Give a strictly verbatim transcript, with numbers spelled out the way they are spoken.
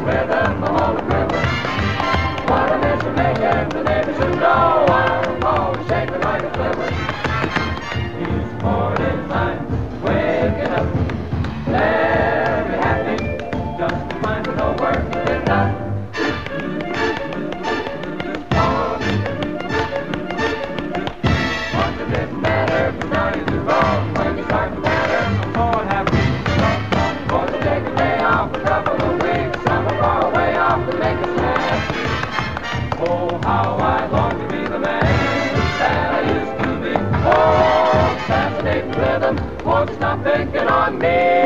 rhythm, the whole river. What a mess you're making, the neighbors should know. I'm always shaking like a flipper. He's morning time, waking up, very happy, just to find no work to get done. What's a bit matter, but now you do wrong when you start to matter. So what happens? Want to take a day off, a couple of weeks, somewhere far away off to make a snap. Oh, how I long to be the man that I used to be. Oh, fascinating rhythm, won't stop thinking on me.